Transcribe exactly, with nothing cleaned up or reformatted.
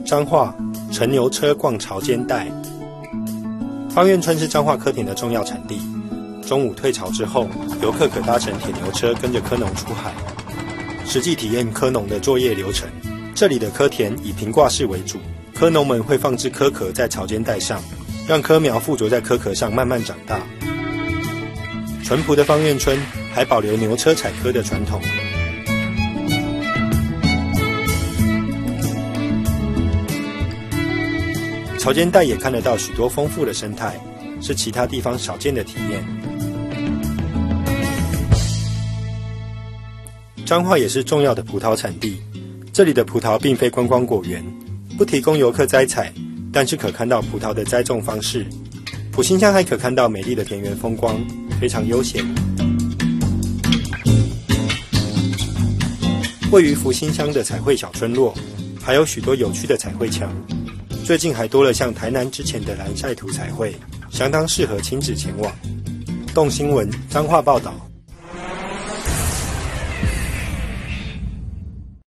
彰化乘牛车逛潮间带。芳苑村是彰化蚵田的重要产地，中午退潮之后，游客可搭乘铁牛车跟着蚵农出海，实际体验蚵农的作业流程。这里的蚵田以平挂式为主，蚵农们会放置蚵壳在潮间带上，让蚵苗附着在蚵壳上慢慢长大。淳朴的芳苑村还保留牛车采蚵的传统。潮间带也看得到许多丰富的生态，是其他地方少见的体验。彰化也是重要的葡萄产地，这里的葡萄并非观光果园，不提供游客摘采，但是可看到葡萄的栽种方式。埔心乡还可看到美丽的田园风光，非常悠闲。位于福兴乡的彩绘小村落，还有许多有趣的彩绘墙。最近还多了像台南之前的蓝晒图彩绘，相当适合亲子前往。动新闻彰化报道。